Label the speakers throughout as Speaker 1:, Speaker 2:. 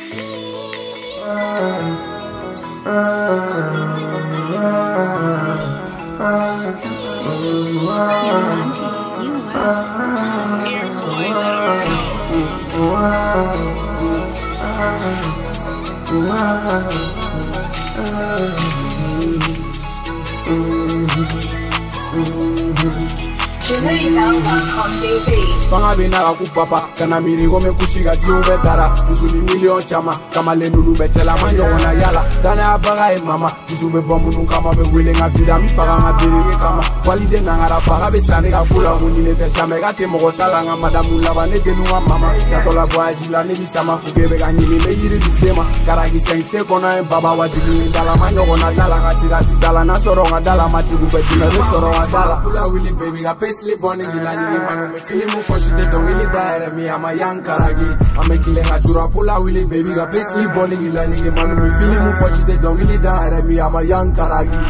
Speaker 1: Fanga bina ku papa kana miri gome kushika si ubetara usuli million chama kama lendulu betela manyo wana yala dana abaga e mama usube bombu kama be wele nga vida mi faga nga biri kama walide nga ngara paga be sane ka kula munine te chame ka te mo tala nga madamu laba ne genu nga mama ya tola voyage la ne bisama fugebe ga nyini le yiri du tema karagi sense kona e baba wazili ni dala manyo wana dala nga sirati dala na soro nga dala masibu betina re soro nga dala kula willy baby ga pesli boni gila nyini manu me filimu foshite don't really die me I'm a young karagi I'm a killing a jura pula willy baby ga pesli boni gila nyini manu me filimu foshite don't really die me I'm a young karagi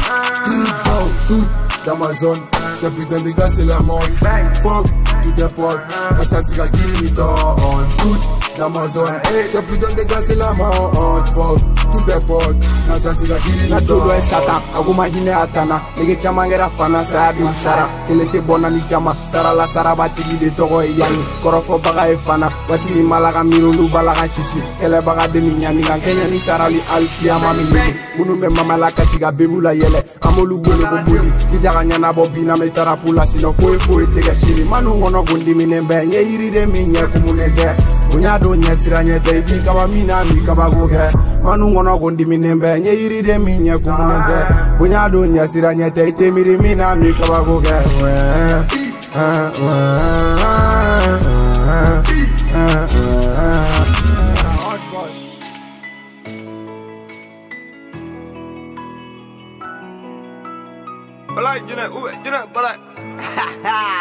Speaker 1: shoot d'Amazon c'est putain de gars c'est la mode fuck to the pot ça c'est la kill me on shoot d'Amazon c'est putain de gars c'est la mode fuck to the pot ça c'est la kill me todo es satan aguma hine atana nige chama ngera fana sa bi sara kelete bona ni chama sara la sara batigi de togo yani korofo baga e fana watini malaga mirulu balaga shishi ele baga de ni nyani ga kenya ni sara li alkiyama mi munu me mama la kashiga bebula yele amolu gole ko boli tijaka nyana bobina me tarapula sino foi tega shiri manu ngono gondi minembe nye yiri de minye kumunede unya do nye siranye te di kaba mina mi kaba goge manu ngono gondi minembe nye yiri de minye kumunede unya do nye siranye te te miri mina mi kaba goge
Speaker 2: Balai, jenak, balai.